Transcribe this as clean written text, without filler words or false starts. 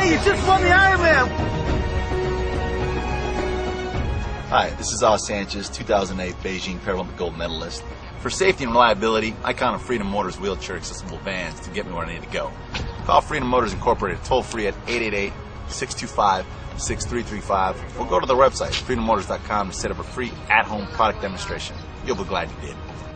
Hey, you just won the Ironman! Hi, this is Sanchez, 2008 Beijing Paralympic gold medalist. For safety and reliability, I count on Freedom Motors wheelchair accessible vans to get me where I need to go. Call Freedom Motors Incorporated toll-free at 888-625-6335 or go to their website, freedommotors.com, to set up a free at-home product demonstration. You'll be glad you did.